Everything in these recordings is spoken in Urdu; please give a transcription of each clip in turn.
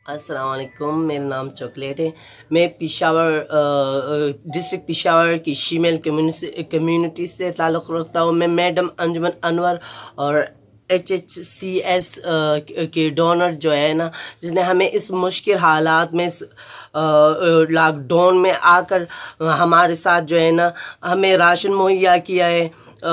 السلام علیکم، میرا نام چاکلیٹ ہے۔ میں پشاور ڈسٹرکٹ پشاور کی شیمیل کمیونٹی سے تعلق رکھتا ہوں۔ میں میڈم انجمن انور اور HHCS کے ڈونر جو ہے نا، جس نے ہمیں اس مشکل حالات میں لاک ڈاؤن میں آ کر ہمارے ساتھ جو ہے نا ہمیں راشن مہیا کیا ہے۔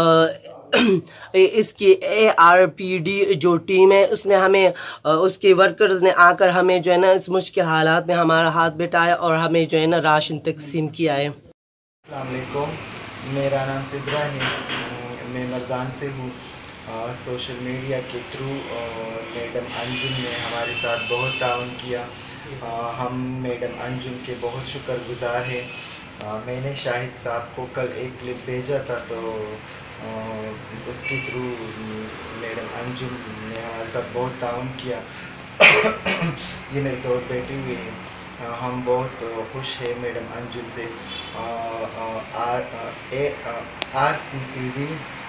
اس کی ARPD جو ٹیم ہے اس نے ہمیں اس کے ورکرز نے آ کر ہمیں جو ہے نا اس مشکل حالات میں ہمارا ہاتھ بٹایا اور ہمیں جو ہے نا راشن تقسیم کیا ہے۔ السلام علیکم، میرا نام سدرا ہے، میں مردان سے ہوں۔ سوشل میڈیا کے تھرو میڈم انجم نے ہمارے ساتھ بہت تعاون کیا۔ ہم میڈم انجم کے بہت شکر گزار ہیں۔ میں نے شاہد صاحب کو کل ایک کلپ بھیجا تھا، تو اس کے تھرو میڈم انجم نے ہمارے ساتھ بہت تعاون کیا۔ یہ میرے دوست بیٹھے ہوئے ہیں، ہم بہت خوش ہیں میڈم انجم سے۔ RCPD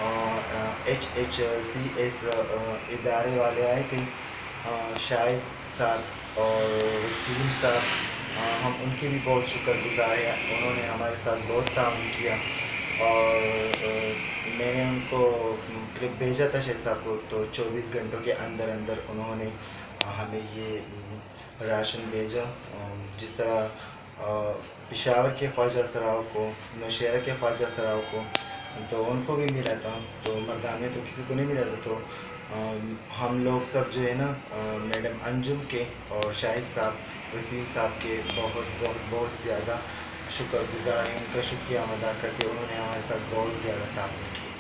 HHCS ادارے والے آئے تھے، شاہد صاحب اور وسیم صاحب، ہم ان کے بھی بہت شکر گزار ہیں۔ انہوں نے ہمارے ساتھ بہت تعاون کیا، اور میں نے ان کو کلپ بھیجا تھا شاہد صاحب کو، تو 24 گھنٹوں کے اندر اندر انہوں نے ہمیں یہ راشن بھیجا۔ جس طرح پشاور کے خواجہ سراؤ کو، نوشہرہ کے خواجہ سراؤ کو تو ان کو بھی ملا تھا، تو مردان میں تو کسی کو نہیں ملا تھا۔ تو ہم لوگ سب جو ہے نا میڈم انجم کے اور شاہد صاحب، وسیم صاحب کے بہت بہت بہت زیادہ شکر گزار ہیں، ان کا شکریہ ادا کرتے، انہوں نے ہمارے ساتھ بہت زیادہ تعاون کیا۔